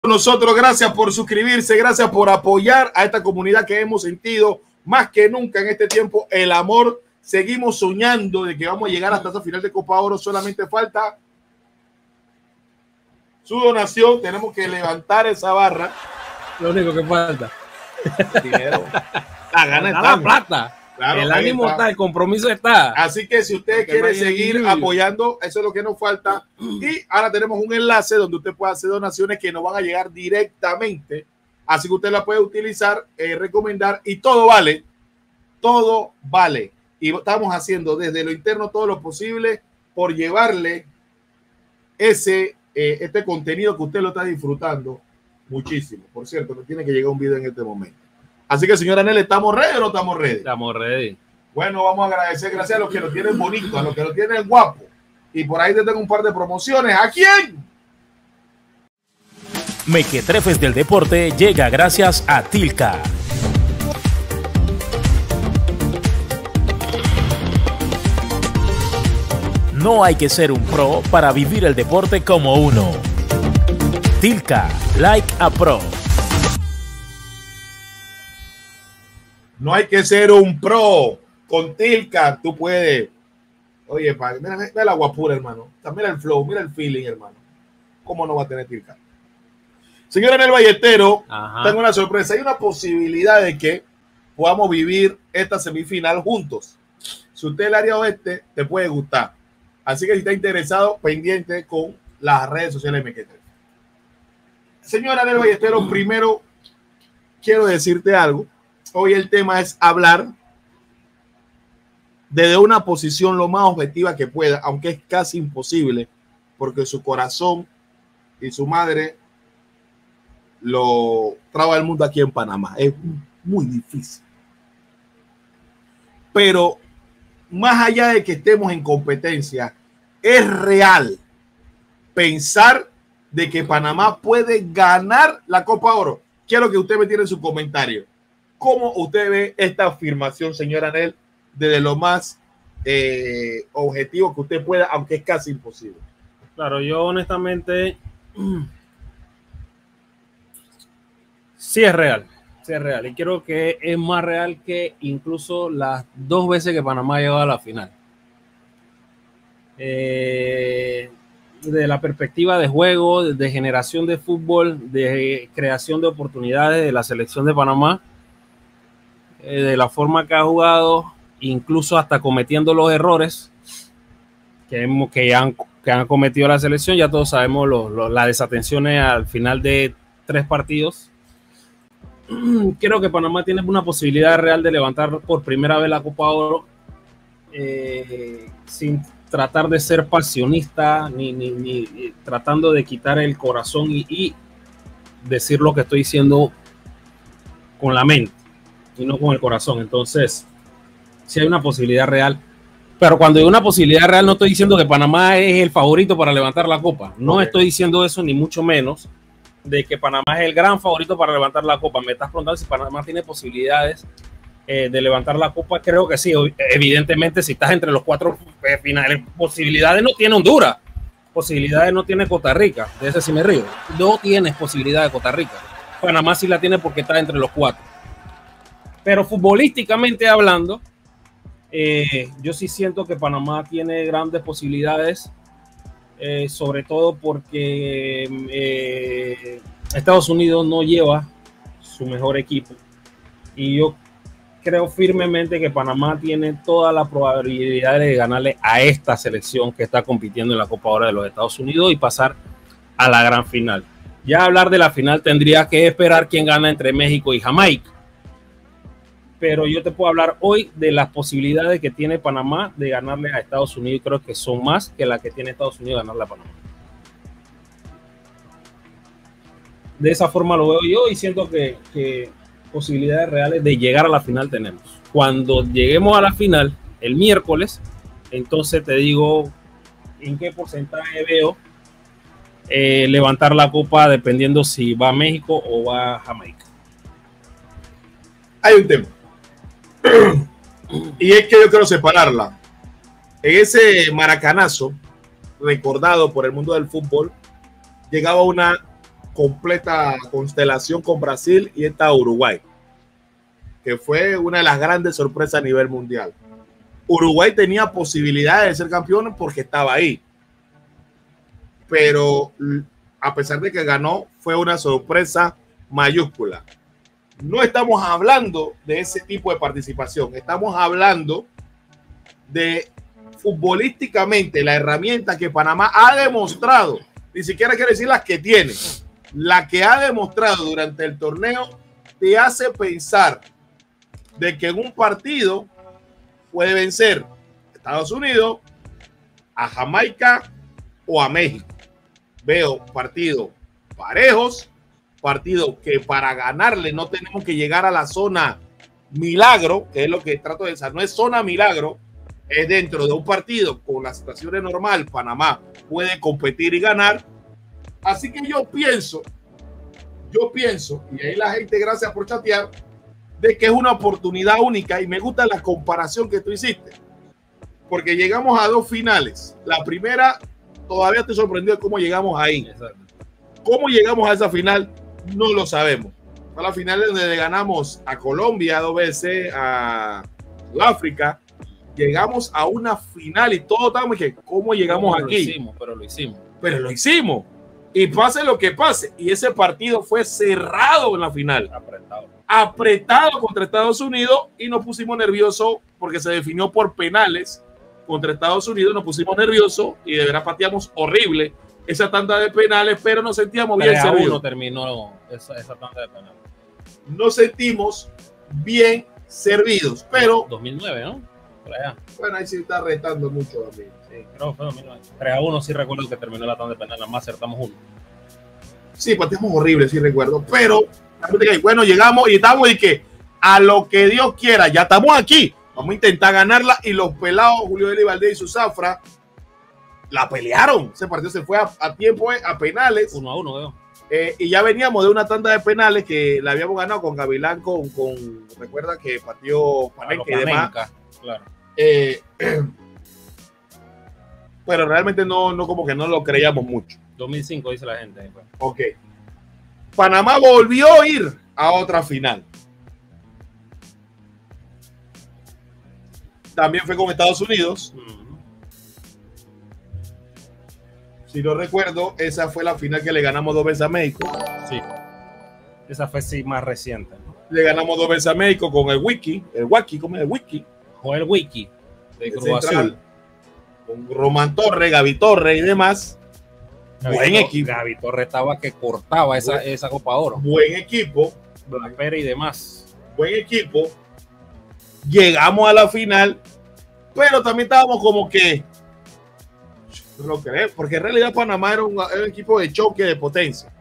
Nosotros, gracias por suscribirse, gracias por apoyar a esta comunidad que hemos sentido más que nunca en este tiempo el amor. Seguimos soñando de que vamos a llegar hasta esa final de Copa Oro. Solamente falta su donación. Tenemos que levantar esa barra. Lo único que falta. Dinero. La gana está. La plata. Claro, el ánimo está, el compromiso está. Así que si usted quiere seguir apoyando, eso es lo que nos falta. Y ahora tenemos un enlace donde usted puede hacer donaciones que nos van a llegar directamente. Así que usted la puede utilizar, recomendar, y todo vale. Todo vale. Y estamos haciendo desde lo interno todo lo posible por llevarle este contenido que usted lo está disfrutando muchísimo. Por cierto, me tiene que llegar un video en este momento. Así que, señora Anel, ¿estamos ready o no estamos ready? Estamos ready. Bueno, vamos a agradecer, gracias a los que lo tienen bonito, a los que lo tienen guapo. Y por ahí te tengo un par de promociones. ¿A quién? Mequetrefes del deporte llega gracias a Tilca. No hay que ser un pro para vivir el deporte como uno. Tilca, like a pro. No hay que ser un pro. Con Tilca tú puedes. Oye, mira la guapura, hermano. Mira el flow, mira el feeling, hermano. ¿Cómo no va a tener Tilca? Señora Anel Ballestero, tengo una sorpresa. Hay una posibilidad de que podamos vivir esta semifinal juntos. Si usted es el área oeste, te puede gustar. Así que si está interesado, pendiente con las redes sociales de Mequetrefes. Señora Anel Ballestero, primero quiero decirte algo. Hoy el tema es hablar desde una posición lo más objetiva que pueda, aunque es casi imposible, porque su corazón y su madre lo trajo al mundo aquí en Panamá. Es muy difícil. Pero más allá de que estemos en competencia, es real pensar de que Panamá puede ganar la Copa Oro. Quiero que usted me tire en su comentario. ¿Cómo usted ve esta afirmación, señora Anel, desde lo más objetivo que usted pueda, aunque es casi imposible? Claro, yo honestamente sí es real, y creo que es más real que incluso las 2 veces que Panamá llegó a la final. De la perspectiva de juego, de generación de fútbol, de creación de oportunidades de la selección de Panamá, de la forma que ha jugado, incluso hasta cometiendo los errores que han cometido la selección. Ya todos sabemos las desatenciones al final de 3 partidos. Creo que Panamá tiene una posibilidad real de levantar por primera vez la Copa Oro, sin tratar de ser pasionista ni tratando de quitar el corazón y decir lo que estoy diciendo con la mente y no con el corazón. Entonces, sí hay una posibilidad real, pero cuando hay una posibilidad real no estoy diciendo que Panamá es el favorito para levantar la Copa. No estoy diciendo eso, ni mucho menos de que Panamá es el gran favorito para levantar la Copa. Me estás preguntando si Panamá tiene posibilidades de levantar la Copa. Creo que sí. Evidentemente, si estás entre los 4 finales, posibilidades no tiene Honduras, posibilidades no tiene Costa Rica. De ese sí me río. No tienes posibilidad de Costa Rica. Panamá sí la tiene porque está entre los 4. Pero futbolísticamente hablando, yo sí siento que Panamá tiene grandes posibilidades, sobre todo porque Estados Unidos no lleva su mejor equipo. Y yo creo firmemente que Panamá tiene toda la probabilidad de ganarle a esta selección que está compitiendo en la Copa Oro de los Estados Unidos y pasar a la gran final. Ya hablar de la final tendría que esperar quién gana entre México y Jamaica. Pero yo te puedo hablar hoy de las posibilidades que tiene Panamá de ganarle a Estados Unidos, y creo que son más que las que tiene Estados Unidos de ganarle a Panamá. De esa forma lo veo yo y siento que posibilidades reales de llegar a la final tenemos. Cuando lleguemos a la final, el miércoles, entonces te digo en qué porcentaje veo levantar la Copa dependiendo si va a México o va a Jamaica. Hay un tema. Y es que yo quiero separarla. En ese maracanazo recordado por el mundo del fútbol, llegaba una completa constelación con Brasil y está Uruguay, que fue una de las grandes sorpresas a nivel mundial. Uruguay tenía posibilidades de ser campeón porque estaba ahí, pero a pesar de que ganó, fue una sorpresa mayúscula. No estamos hablando de ese tipo de participación, estamos hablando de futbolísticamente la herramienta que Panamá ha demostrado, ni siquiera quiero decir las que tiene, la que ha demostrado durante el torneo, te hace pensar de que en un partido puede vencer a Estados Unidos, a Jamaica o a México. Veo partidos parejos, partidos que para ganarle no tenemos que llegar a la zona milagro, que es lo que trato de decir, no es zona milagro, es dentro de un partido con las situaciones normales, Panamá puede competir y ganar. Así que yo pienso, y ahí la gente, gracias por chatear, de que es una oportunidad única y me gusta la comparación que tú hiciste, porque llegamos a 2 finales. La primera, todavía estoy sorprendido de cómo llegamos ahí. Exacto. ¿Cómo llegamos a esa final? No lo sabemos. A la final donde le ganamos a Colombia 2 veces, a Sudáfrica, llegamos a una final y todos estábamos que ¿cómo llegamos aquí? Pero lo hicimos. Y pase lo que pase. Y ese partido fue cerrado en la final. Apretado contra Estados Unidos y nos pusimos nerviosos porque se definió por penales contra Estados Unidos. Nos pusimos nerviosos y de verdad pateamos horrible esa tanda de penales, pero nos sentíamos bien servidos. Terminó esa tanda de penales. Nos sentimos bien servidos, pero 2009, ¿no? Por allá. Bueno, ahí sí está retando mucho a mí. Sí, creo que fue 2009. 3-1, sí recuerdo que terminó la tanda de penales, más acertamos uno. Sí, pateamos horrible, sí recuerdo, pero bueno, llegamos y estamos y que a lo que Dios quiera, ya estamos aquí, vamos a intentar ganarla y los pelados Julio Eli Valdés y su Zafra la pelearon. Ese partido se fue a tiempo, a penales. 1-1, veo. Y ya veníamos de una tanda de penales que la habíamos ganado con Gavilán, con recuerda que pateó Panenka y demás. Claro. Pero realmente no como que no lo creíamos mucho. 2005 dice la gente. Ok. Panamá volvió a ir a otra final. También fue con Estados Unidos. Si no recuerdo, esa fue la final que le ganamos 2 veces a México. Sí. Esa fue sí más reciente, ¿no? Le ganamos 2 veces a México con el Wiki. ¿Cómo es el Wiki? Joel Wiki, de Cruz Azul. Con Román Torres, Gaby Torres y demás. Buen equipo. Gaby Torres estaba que cortaba esa Copa Oro. Buen equipo. Blackberry y demás. Buen equipo. Llegamos a la final, pero también estábamos como que no lo creo, porque en realidad Panamá era un equipo de choque de potencia.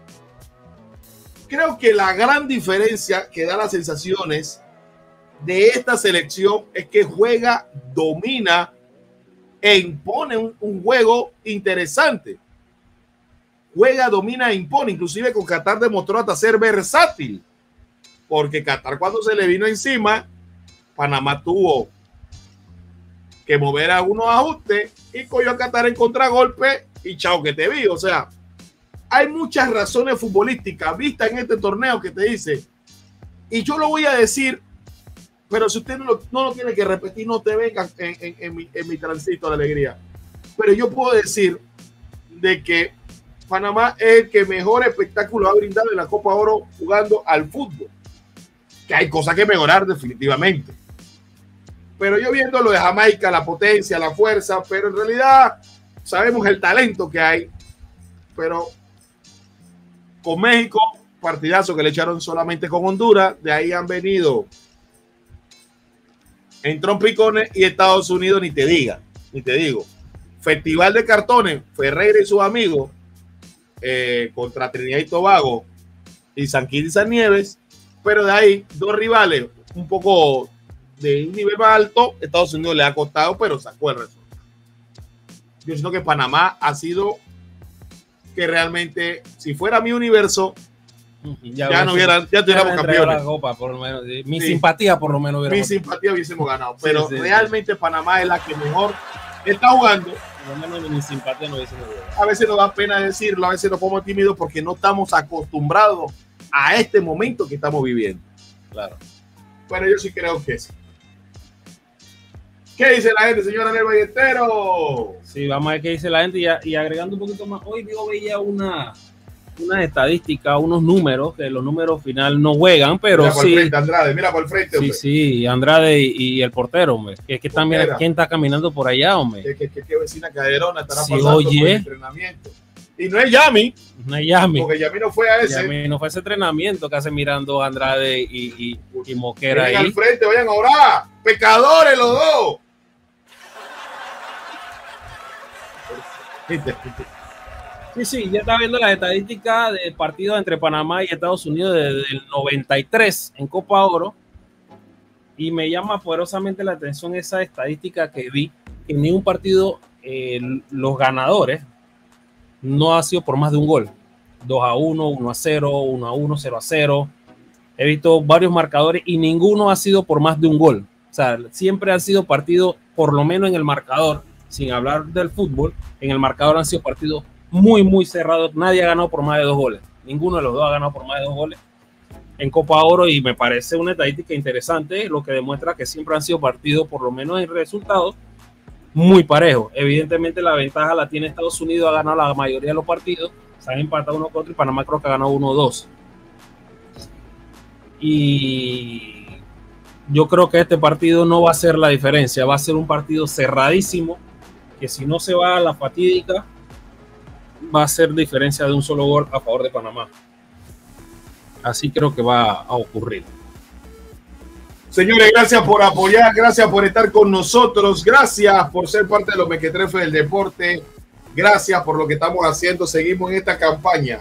Creo que la gran diferencia que da las sensaciones de esta selección es que juega, domina e impone un juego interesante. Juega, domina e impone. Inclusive con Qatar demostró hasta ser versátil, porque Qatar cuando se le vino encima, Panamá tuvo que mover algunos ajustes y cogió a Qatar en contragolpe y chao que te vi. O sea, hay muchas razones futbolísticas vistas en este torneo que te dice, y yo lo voy a decir, pero si usted no lo tiene que repetir, no te vengas en mi tránsito de alegría. Pero yo puedo decir de que Panamá es el que mejor espectáculo ha brindado en la Copa Oro jugando al fútbol. Que hay cosas que mejorar definitivamente. Pero yo viendo lo de Jamaica, la potencia, la fuerza, pero en realidad sabemos el talento que hay. Pero con México, partidazo que le echaron solamente con Honduras, de ahí han venido en trompicones y Estados Unidos ni te digo. Festival de cartones, Ferreira y sus amigos contra Trinidad y Tobago y San Quintín y San Nieves, pero de ahí 2 rivales un poco de un nivel más alto. Estados Unidos le ha costado, pero sacó el resultado. Yo siento que Panamá ha sido que realmente, si fuera mi universo, ya tuviéramos campeones. Copa, por lo menos. Mi simpatía por lo menos hubiésemos ganado, pero realmente Panamá es la que mejor está jugando. Mi simpatía no dice nada. A veces nos da pena decirlo, a veces nos ponemos tímidos porque no estamos acostumbrados a este momento que estamos viviendo. Claro. Bueno, yo sí creo que sí. ¿Qué dice la gente, señora Anel Ballestero? Sí, vamos a ver qué dice la gente y agregando un poquito más. Hoy yo veía una estadística, unos números, que los números final no juegan, pero mira sí. Por frente, Andrade, mira por el frente, hombre. Sí, Andrade y el portero, hombre. Que también, ¿quién está caminando por allá, hombre? ¿Qué vecina caderona estará sí, pasando oye. por el entrenamiento? Y no es Yami. No es Yami. Porque Yami no fue a ese. Yami no fue ese entrenamiento que hace mirando Andrade y Mosquera ahí. Al frente, vayan a orar. Pecadores los dos. Sí, ya está viendo las estadísticas del partido entre Panamá y Estados Unidos desde el 93 en Copa Oro. Y me llama poderosamente la atención esa estadística que vi, que en ningún partido los ganadores no ha sido por más de un gol. 2-1, 1-0, 1-1, 0-0. He visto varios marcadores y ninguno ha sido por más de un gol. O sea, siempre han sido partidos, por lo menos en el marcador, sin hablar del fútbol, en el marcador han sido partidos muy, muy cerrados. Nadie ha ganado por más de 2 goles. Ninguno de los dos ha ganado por más de 2 goles en Copa Oro y me parece una estadística interesante, lo que demuestra que siempre han sido partidos, por lo menos en resultados, muy parejos. Evidentemente la ventaja la tiene Estados Unidos, ha ganado la mayoría de los partidos, se han empatado uno contra y Panamá creo que ha ganado 1-2. Y yo creo que este partido no va a ser la diferencia, va a ser un partido cerradísimo, que si no se va a la fatídica, va a ser diferencia de un solo gol a favor de Panamá. Así creo que va a ocurrir. Señores, gracias por apoyar, gracias por estar con nosotros, gracias por ser parte de los mequetrefes del deporte, gracias por lo que estamos haciendo. Seguimos en esta campaña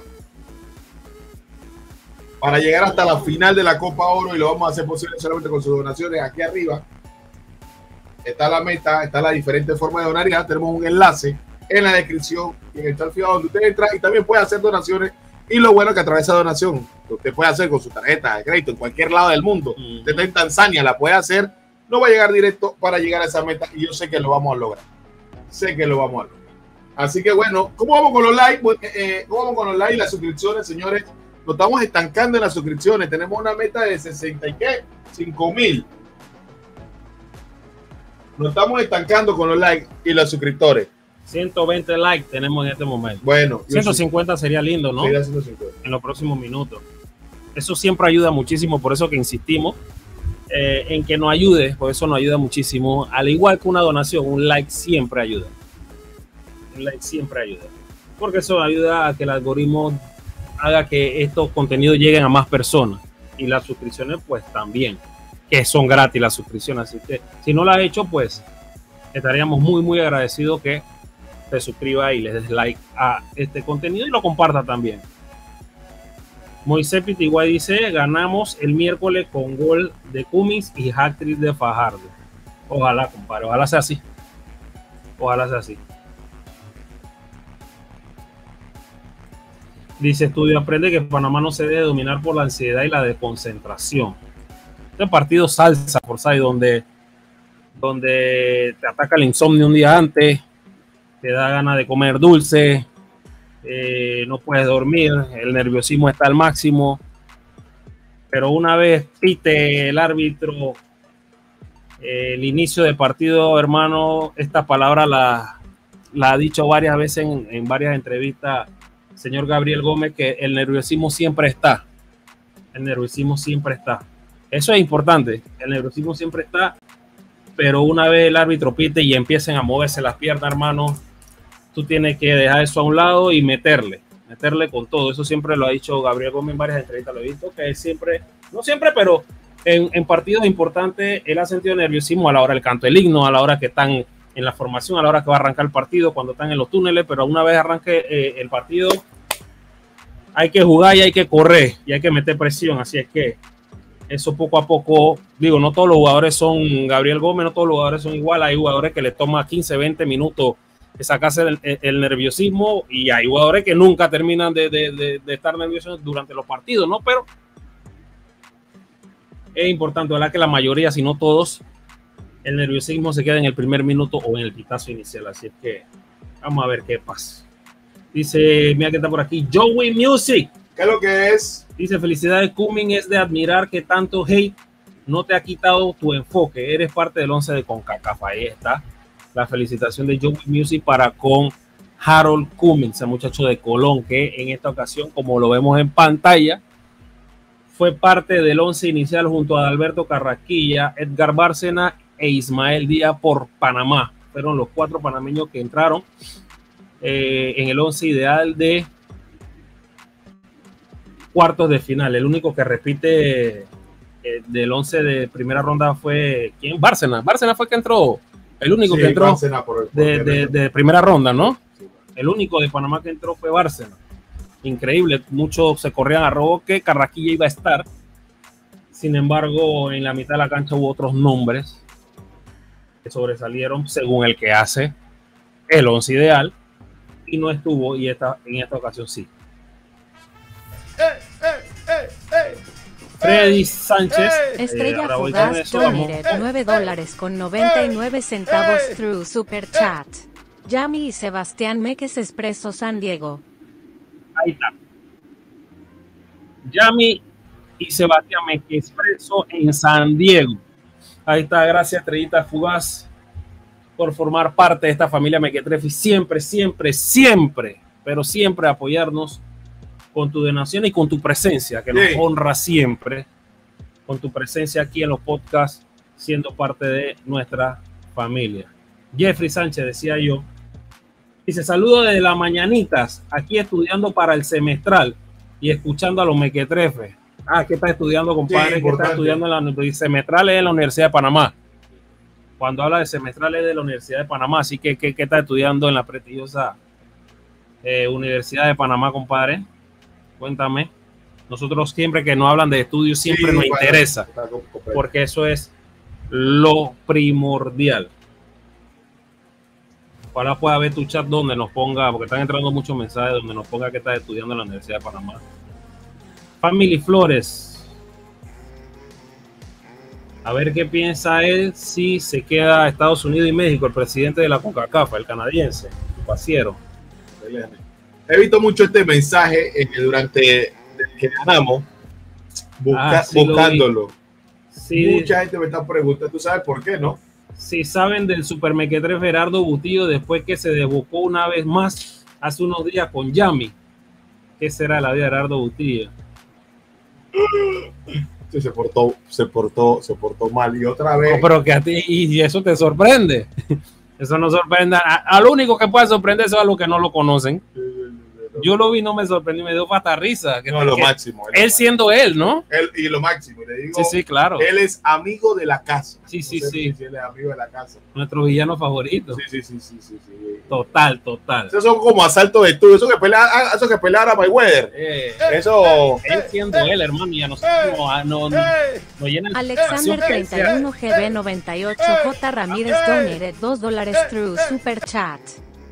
para llegar hasta la final de la Copa Oro y lo vamos a hacer posible solamente con sus donaciones. Aquí arriba está la meta, está la diferente forma de donar. Ya tenemos un enlace en la descripción y en el chat fijado donde usted entra y también puede hacer donaciones. Y lo bueno es que a través de esa donación que usted puede hacer con su tarjeta de crédito en cualquier lado del mundo, usted está en Tanzania, la puede hacer, no va a llegar directo para llegar a esa meta y yo sé que lo vamos a lograr. Sé que lo vamos a lograr. Así que bueno, ¿cómo vamos con los likes? ¿Cómo vamos con los likes y las suscripciones, señores? Nos estamos estancando en las suscripciones. Tenemos una meta de 65,000. Nos estamos estancando con los likes y los suscriptores. 120 likes tenemos en este momento. Bueno, 150 sería lindo, ¿no? Sería 150. En los próximos minutos. Eso siempre ayuda muchísimo, por eso que insistimos en que nos ayude, por eso nos ayuda muchísimo. Al igual que una donación, un like siempre ayuda. Un like siempre ayuda. Porque eso ayuda a que el algoritmo haga que estos contenidos lleguen a más personas. Y las suscripciones, pues también, que son gratis las suscripciones. Así que si no las has hecho, pues estaríamos muy, muy agradecidos que te suscriba y le des like a este contenido y lo comparta también. Moisés Pitiguay dice: ganamos el miércoles con gol de Cummins y hat-trick de Fajardo. Ojalá, compadre, ojalá sea así. Ojalá sea así. Dice: estudio aprende que Panamá no se debe dominar por la ansiedad y la desconcentración. Este partido salsa por ahí donde te ataca el insomnio un día antes, te da ganas de comer dulce, no puedes dormir, el nerviosismo está al máximo, pero una vez pite el árbitro el inicio del partido, hermano, esta palabra la ha dicho varias veces en varias entrevistas señor Gabriel Gómez, que el nerviosismo siempre está. El nerviosismo siempre está. Eso es importante, el nerviosismo siempre está, pero una vez el árbitro pite y empiecen a moverse las piernas, hermano, tú tienes que dejar eso a un lado y meterle con todo. Eso siempre lo ha dicho Gabriel Gómez en varias entrevistas, lo he visto, que siempre, no siempre, pero en partidos importantes él ha sentido nerviosismo a la hora del canto del himno, a la hora que están en la formación, a la hora que va a arrancar el partido, cuando están en los túneles, pero una vez arranque el partido hay que jugar y hay que correr y hay que meter presión, así es que eso poco a poco, digo, no todos los jugadores son Gabriel Gómez, no todos los jugadores son igual, hay jugadores que les toma 15, 20 minutos sacarse el nerviosismo y hay jugadores que nunca terminan de estar nerviosos durante los partidos, ¿no? Pero es importante, ¿verdad? Que la mayoría, si no todos, el nerviosismo se queda en el primer minuto o en el pitazo inicial. Así es que vamos a ver qué pasa. Dice, mira que está por aquí, Joey Music. ¿Qué es lo que es? Dice, felicidades, Cumming, es de admirar que tanto hate no te ha quitado tu enfoque. Eres parte del 11 de CONCACAF. Ahí está la felicitación de Joey Music para con Harold Cummings, ese muchacho de Colón, que en esta ocasión, como lo vemos en pantalla, fue parte del 11 inicial junto a Alberto Carrasquilla, Edgar Bárcena e Ismael Díaz por Panamá. Fueron los 4 panameños que entraron en el 11 ideal de cuartos de final. El único que repite del 11 de primera ronda fue ¿quién? Bárcena. Bárcena fue el que entró, el único que entró de primera ronda, ¿no? Sí. El único de Panamá que entró fue Bárcena. Increíble, muchos se corrían a robo que Carrasquilla iba a estar. Sin embargo, en la mitad de la cancha hubo otros nombres que sobresalieron según el que hace el 11 ideal y no estuvo, y en esta ocasión sí. Freddy Sánchez, Estrella Fugaz donated $9.99 through Super Chat. Yami y Sebastián Meques Expreso San Diego. Ahí está. Yami y Sebastián Meques Expreso en San Diego. Ahí está, gracias Estrellita Fugaz por formar parte de esta familia Mequetrefe y siempre, pero siempre apoyarnos con tu donación y con tu presencia, que nos honra siempre, con tu presencia aquí en los podcasts, siendo parte de nuestra familia. Jeffrey Sánchez, decía yo, dice, saludo desde las mañanitas, aquí estudiando para el semestral y escuchando a los Mequetrefes. Ah, ¿qué está estudiando, compadre? Sí, ¿qué está estudiando? Semestral es en la Universidad de Panamá. Cuando habla de semestral es de la Universidad de Panamá, así que ¿qué está estudiando en la prestigiosa Universidad de Panamá, compadre? Cuéntame. Nosotros siempre que nos hablan de estudios siempre nos interesa, porque eso es lo primordial. Ojalá pueda ver tu chat donde nos ponga, porque están entrando muchos mensajes donde nos ponga que estás estudiando en la Universidad de Panamá. Family Flores. A ver qué piensa él si se queda a Estados Unidos y México, el presidente de la CONCACAF, el canadiense, el pasiero. He visto mucho este mensaje durante que ganamos, buscándolo. Sí, mucha gente me está preguntando, ¿tú sabes por qué, no? Si saben del Super Mequetrefe Gerardo Butillo después que se desbocó una vez más hace unos días con Yami. ¿Qué será la vida de Gerardo Butillo? Sí, se portó mal y otra vez. No, pero que a ti, y eso te sorprende. Eso no sorprende. A lo único que puede sorprender es a los que no lo conocen. Yo lo vi, no me sorprendí, me dio hasta risa. No, lo máximo. Él siendo él, ¿no? Él, y lo máximo, le digo. Sí, claro. Él es amigo de la casa. Sí. No sé si él es amigo de la casa. Nuestro villano favorito. Sí. Total. Esos son como asaltos de estudio. Eso que peleara Mayweather. Eso. Él siendo él, hermano, y a nosotros no llenan. Alexander 31 GB 98 J Ramírez donated $2 through Super Chat.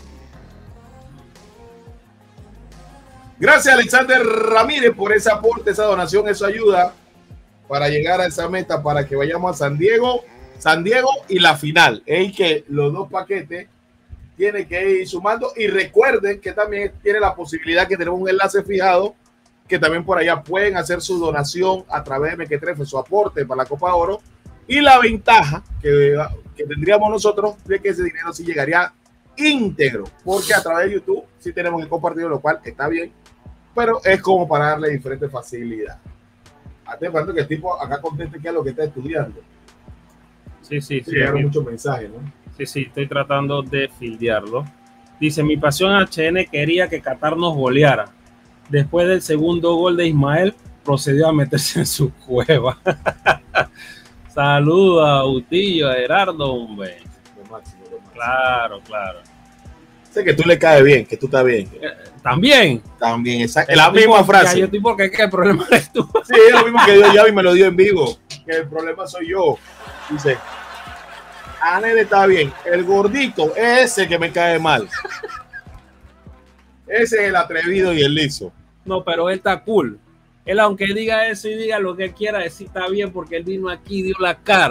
Gracias, Alexander Ramírez, por ese aporte, esa donación. Eso ayuda para llegar a esa meta, para que vayamos a San Diego y la final. Es que los 2 paquetes tienen que ir sumando. Y recuerden que también tiene la posibilidad que tenemos un enlace fijado, que también por allá pueden hacer su donación a través de Mequetrefe, su aporte para la Copa Oro. Y la ventaja que tendríamos nosotros de que ese dinero sí llegaría íntegro, porque a través de YouTube sí tenemos que compartir, lo cual está bien, pero es como para darle diferentes facilidades. Atento que el tipo acá conteste qué es lo que está estudiando. Sí. Llegaron muchos mensajes, ¿no? Sí, estoy tratando de fildearlo. Dice, mi pasión HN quería que Qatar nos goleara. Después del segundo gol de Ismael, procedió a meterse en su cueva. Saluda a Utillo, a Gerardo, hombre. Lo máximo. Claro. Sé que tú le caes bien, que tú estás bien. También, exacto. La misma frase. Yo estoy porque es que el problema es tú. Sí, es lo mismo que dio Yavi, me lo dio en vivo. Que el problema soy yo. Dice, Anel está bien. El gordito, ese que me cae mal. Ese es el atrevido y el liso. No, pero él está cool. Él, aunque diga eso y diga lo que quiera decir, está bien porque él vino aquí y dio la cara.